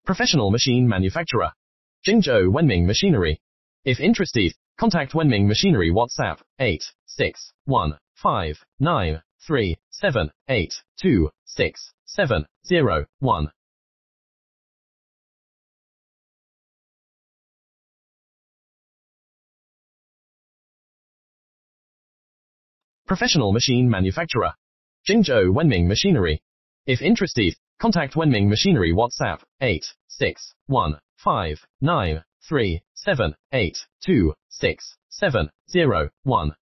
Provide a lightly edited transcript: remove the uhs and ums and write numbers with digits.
Professional machine manufacturer. Jingzhou Wenming Machinery. If interested, contact Wenming Machinery WhatsApp 8615937826701. Professional machine manufacturer. Jingzhou Wenming Machinery. If interested, contact Wenming Machinery WhatsApp 8615937826701.